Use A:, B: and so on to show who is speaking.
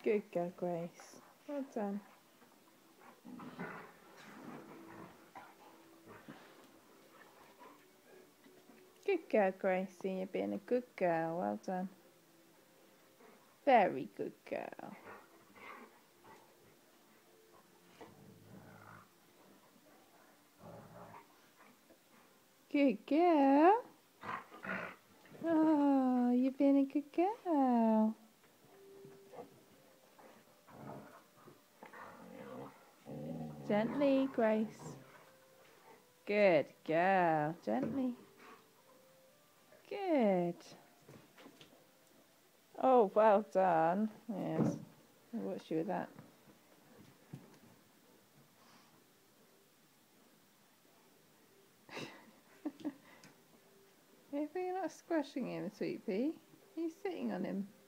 A: Good girl, Grace. Well done. Good girl, Gracie. You're being a good girl. Well done. Very good girl. Good girl. Oh, you're being a good girl. Gently, Grace. Good girl. Gently. Good. Oh, well done. Yes. I'll watch you with that. If you're not squashing him, sweet pea, you're sitting on him.